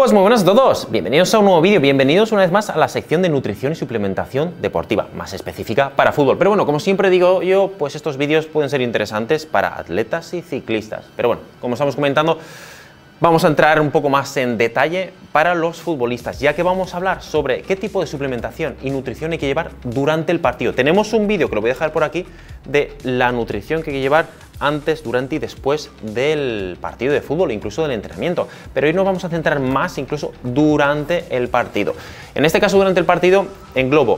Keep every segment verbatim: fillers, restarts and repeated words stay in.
Pues muy buenos a todos, bienvenidos a un nuevo vídeo, bienvenidos una vez más a la sección de nutrición y suplementación deportiva, más específica para fútbol. Pero bueno, como siempre digo yo, pues estos vídeos pueden ser interesantes para atletas y ciclistas. Pero bueno, como estamos comentando, vamos a entrar un poco más en detalle para los futbolistas, ya que vamos a hablar sobre qué tipo de suplementación y nutrición hay que llevar durante el partido. Tenemos un vídeo que lo voy a dejar por aquí de la nutrición que hay que llevar antes, durante y después del partido de fútbol, incluso del entrenamiento. Pero hoy nos vamos a centrar más incluso durante el partido. En este caso, durante el partido, englobo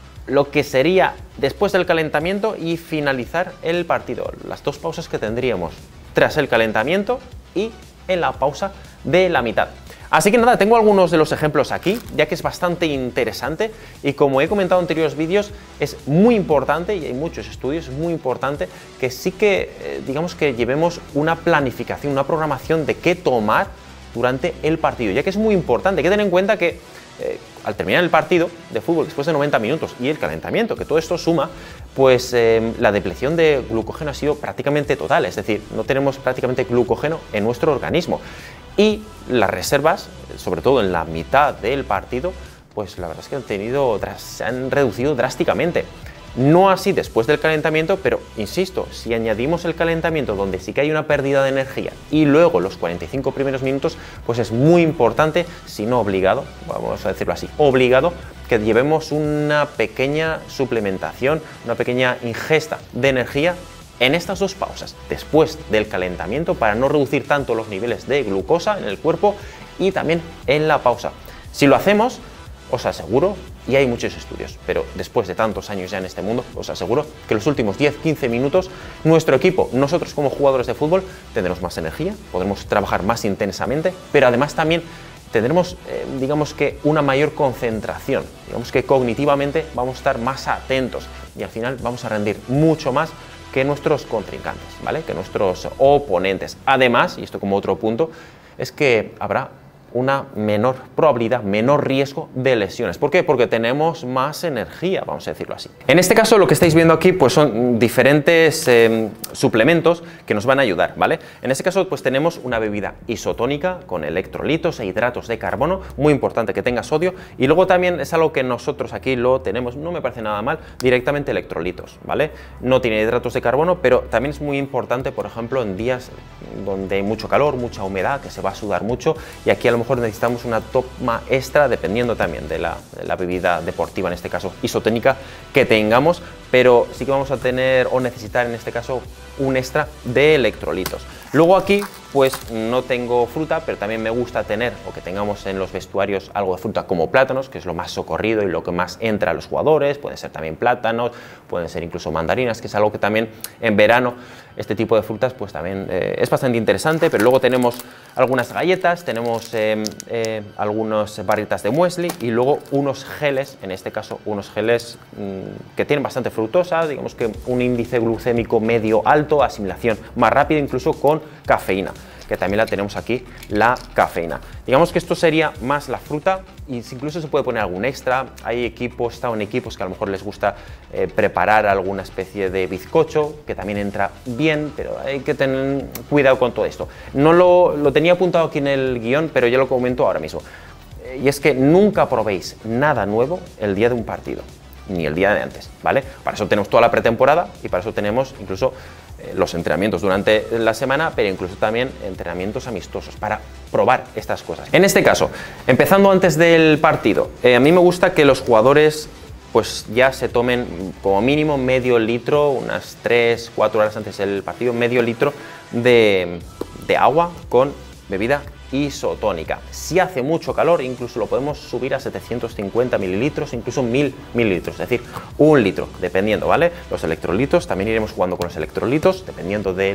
lo que sería después del calentamiento y finalizar el partido. Las dos pausas que tendríamos tras el calentamiento y en la pausa de la mitad. Así que nada, tengo algunos de los ejemplos aquí, ya que es bastante interesante y como he comentado en anteriores vídeos, es muy importante, y hay muchos estudios, es muy importante que sí que, eh, digamos que llevemos una planificación, una programación de qué tomar durante el partido, ya que es muy importante. Hay que tener en cuenta que eh, al terminar el partido de fútbol, después de noventa minutos y el calentamiento, que todo esto suma, pues eh, la depleción de glucógeno ha sido prácticamente total, es decir, no tenemos prácticamente glucógeno en nuestro organismo. Y las reservas, sobre todo en la mitad del partido, pues la verdad es que han tenido, se han reducido drásticamente. No así después del calentamiento, pero insisto, si añadimos el calentamiento donde sí que hay una pérdida de energía y luego los cuarenta y cinco primeros minutos, pues es muy importante, si no obligado, vamos a decirlo así, obligado, que llevemos una pequeña suplementación, una pequeña ingesta de energía en estas dos pausas, después del calentamiento, para no reducir tanto los niveles de glucosa en el cuerpo y también en la pausa. Si lo hacemos, os aseguro, y hay muchos estudios, pero después de tantos años ya en este mundo, os aseguro que los últimos diez a quince minutos, nuestro equipo, nosotros como jugadores de fútbol, tendremos más energía, podremos trabajar más intensamente, pero además también tendremos, eh, digamos que, una mayor concentración, digamos que cognitivamente vamos a estar más atentos y al final vamos a rendir mucho más que nuestros contrincantes, ¿vale? Que nuestros oponentes. Además, y esto como otro punto, es que habrá una menor probabilidad, menor riesgo de lesiones. ¿Por qué? Porque tenemos más energía, vamos a decirlo así. En este caso, lo que estáis viendo aquí, pues son diferentes eh, suplementos que nos van a ayudar, ¿vale? En este caso, pues tenemos una bebida isotónica con electrolitos e hidratos de carbono, muy importante que tenga sodio, y luego también es algo que nosotros aquí lo tenemos, no me parece nada mal, directamente electrolitos, ¿vale? No tiene hidratos de carbono, pero también es muy importante, por ejemplo, en días donde hay mucho calor, mucha humedad, que se va a sudar mucho, y aquí a lo mejor necesitamos una toma extra dependiendo también de la, de la bebida deportiva, en este caso isotónica, que tengamos, pero sí que vamos a tener o necesitar en este caso un extra de electrolitos. Luego aquí pues no tengo fruta, pero también me gusta tener o que tengamos en los vestuarios algo de fruta como plátanos, que es lo más socorrido y lo que más entra a los jugadores. Pueden ser también plátanos, pueden ser incluso mandarinas, que es algo que también en verano este tipo de frutas pues también eh, es bastante interesante. Pero luego tenemos algunas galletas, tenemos eh, eh, algunas barritas de muesli y luego unos geles, en este caso unos geles mmm, que tienen bastante fructosa, digamos que un índice glucémico medio alto, asimilación más rápida, incluso con cafeína, que también la tenemos aquí, la cafeína. Digamos que esto sería más la fruta y incluso se puede poner algún extra. Hay equipos, están en equipos que a lo mejor les gusta eh, preparar alguna especie de bizcocho, que también entra bien, pero hay que tener cuidado con todo esto. No lo, lo tenía apuntado aquí en el guión, pero ya lo comento ahora mismo. Eh, y es que nunca probéis nada nuevo el día de un partido, ni el día de antes, ¿vale? Para eso tenemos toda la pretemporada y para eso tenemos incluso eh, los entrenamientos durante la semana, pero incluso también entrenamientos amistosos para probar estas cosas. En este caso, empezando antes del partido, eh, a mí me gusta que los jugadores pues ya se tomen como mínimo medio litro, unas tres cuatro horas antes del partido, medio litro de, de agua con bebida isotónica. Si hace mucho calor, incluso lo podemos subir a setecientos cincuenta mililitros, incluso mil mililitros, es decir, un litro, dependiendo, ¿vale? Los electrolitos, también iremos jugando con los electrolitos, dependiendo del,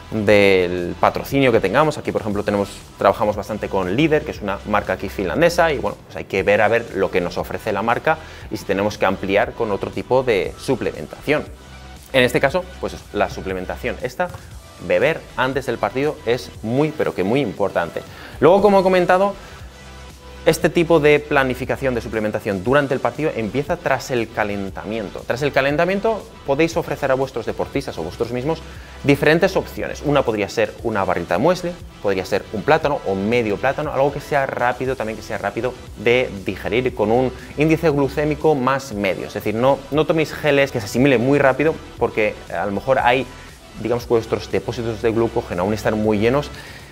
del patrocinio que tengamos. Aquí, por ejemplo, tenemos, trabajamos bastante con Líder, que es una marca aquí finlandesa, y bueno, pues hay que ver a ver lo que nos ofrece la marca y si tenemos que ampliar con otro tipo de suplementación. En este caso, pues la suplementación esta, beber antes del partido es muy, pero que muy importante. Luego, como he comentado, Este tipo de planificación de suplementación durante el partido empieza tras el calentamiento. Tras el calentamiento podéis ofrecer a vuestros deportistas o vosotros mismos diferentes opciones. Una podría ser una barrita de muesli, podría ser un plátano o medio plátano, algo que sea rápido, también que sea rápido de digerir con un índice glucémico más medio. Es decir, no, no toméis geles que se asimilen muy rápido porque a lo mejor hay, digamos, que vuestros depósitos de glucógeno aún están muy llenos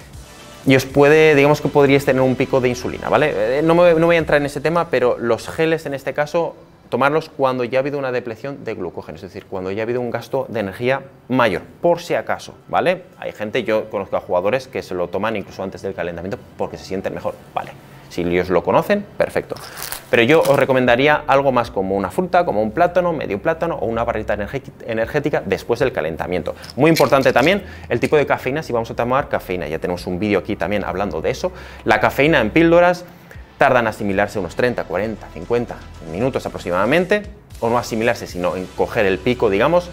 y os puede, digamos que podríais tener un pico de insulina, ¿vale? No me, no voy a entrar en ese tema, pero los geles en este caso, tomarlos cuando ya ha habido una depleción de glucógeno, es decir, cuando ya ha habido un gasto de energía mayor, por si acaso, ¿vale? Hay gente, yo conozco a jugadores que se lo toman incluso antes del calentamiento porque se sienten mejor, ¿vale? Si ellos lo conocen, perfecto. Pero yo os recomendaría algo más como una fruta, como un plátano, medio plátano o una barrita energética después del calentamiento. Muy importante también el tipo de cafeína, si vamos a tomar cafeína. Ya tenemos un vídeo aquí también hablando de eso. La cafeína en píldoras tarda en asimilarse unos treinta, cuarenta, cincuenta minutos aproximadamente, o no asimilarse, sino en coger el pico, digamos.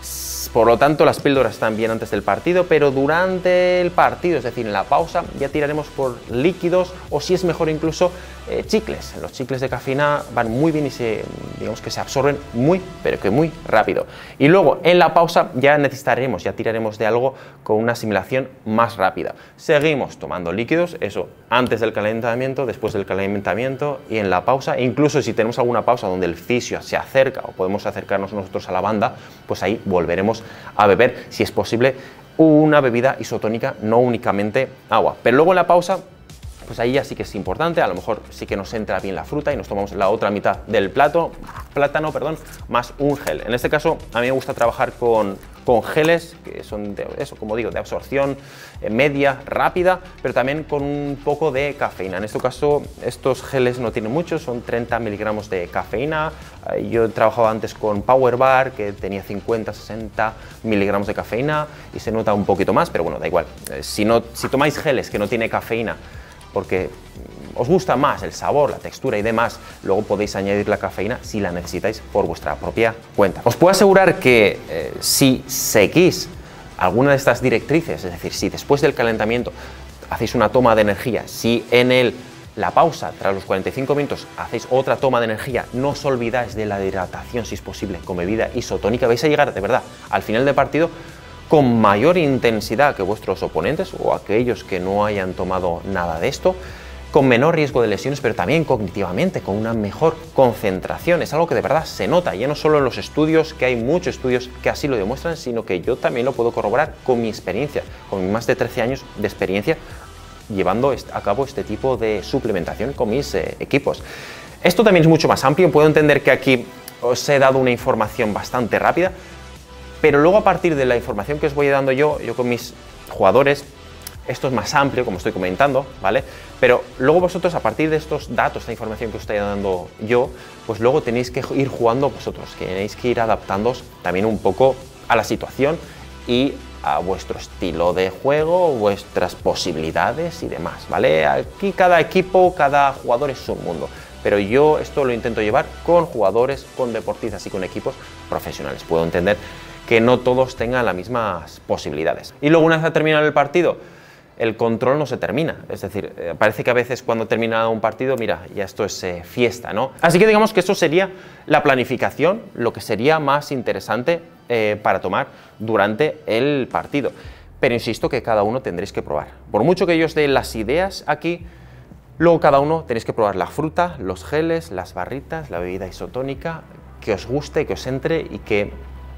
Por lo tanto, las píldoras están bien antes del partido, pero durante el partido, es decir, en la pausa, ya tiraremos por líquidos o, si es mejor, incluso eh, chicles. Los chicles de cafeína van muy bien y se, digamos que se absorben muy, pero que muy rápido. Y luego, en la pausa, ya necesitaremos, ya tiraremos de algo con una asimilación más rápida. Seguimos tomando líquidos, eso antes del calentamiento, después del calentamiento y en la pausa. E incluso si tenemos alguna pausa donde el fisio se acerca o podemos acercarnos nosotros a la banda, pues ahí volveremos a beber, si es posible, una bebida isotónica, no únicamente agua. Pero luego en la pausa, pues ahí ya sí que es importante, a lo mejor sí que nos entra bien la fruta y nos tomamos la otra mitad del plato, plátano, perdón, más un gel. En este caso, a mí me gusta trabajar con, con geles que son de eso, como digo, de absorción eh, media, rápida, pero también con un poco de cafeína. En este caso, estos geles no tienen mucho, son treinta miligramos de cafeína. Eh, yo he trabajado antes con Power Bar, que tenía cincuenta, sesenta miligramos de cafeína y se nota un poquito más, pero bueno, da igual. Eh, si, no, si tomáis geles que no tiene cafeína, porque os gusta más el sabor, la textura y demás, luego podéis añadir la cafeína si la necesitáis por vuestra propia cuenta. Os puedo asegurar que eh, si seguís alguna de estas directrices, es decir, si después del calentamiento hacéis una toma de energía, si en el, la pausa, tras los cuarenta y cinco minutos, hacéis otra toma de energía, no os olvidáis de la hidratación, si es posible, con bebida isotónica, vais a llegar de verdad al final del partido con mayor intensidad que vuestros oponentes o aquellos que no hayan tomado nada de esto, con menor riesgo de lesiones, pero también cognitivamente, con una mejor concentración. Es algo que de verdad se nota, ya no solo en los estudios, que hay muchos estudios que así lo demuestran, sino que yo también lo puedo corroborar con mi experiencia, con más de trece años de experiencia llevando a cabo este tipo de suplementación con mis eh, equipos. Esto también es mucho más amplio, puedo entender que aquí os he dado una información bastante rápida, pero luego a partir de la información que os voy dando yo, yo con mis jugadores, esto es más amplio, como estoy comentando, ¿vale? Pero luego vosotros, a partir de estos datos, esta información que os estoy dando yo, pues luego tenéis que ir jugando vosotros, que tenéis que ir adaptándoos también un poco a la situación y a vuestro estilo de juego, vuestras posibilidades y demás, ¿vale? Aquí cada equipo, cada jugador es un mundo. Pero yo esto lo intento llevar con jugadores, con deportistas y con equipos profesionales. Puedo entender que no todos tengan las mismas posibilidades. Y luego, una vez ha terminado el partido, el control no se termina. Es decir, eh, parece que a veces cuando termina un partido, mira, ya esto es eh, fiesta, ¿no? Así que digamos que eso sería la planificación, lo que sería más interesante eh, para tomar durante el partido. Pero insisto que cada uno tendréis que probar. Por mucho que yo os dé las ideas aquí, luego cada uno tenéis que probar la fruta, los geles, las barritas, la bebida isotónica, que os guste, que os entre y que,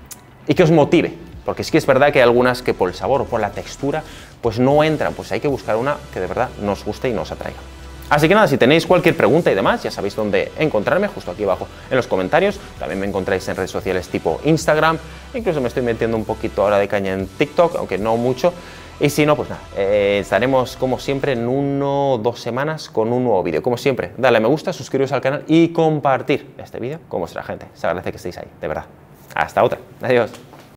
y que os motive. Porque sí que es verdad que hay algunas que por el sabor o por la textura pues no entran, pues hay que buscar una que de verdad nos guste y nos atraiga. Así que nada, si tenéis cualquier pregunta y demás, ya sabéis dónde encontrarme, justo aquí abajo en los comentarios. También me encontráis en redes sociales tipo Instagram, incluso me estoy metiendo un poquito ahora de caña en TikTok, aunque no mucho. Y si no, pues nada, eh, estaremos como siempre en uno o dos semanas con un nuevo vídeo. Como siempre, dale a me gusta, suscribiros al canal y compartir este vídeo con vuestra gente. Se agradece que estéis ahí, de verdad. Hasta otra. Adiós.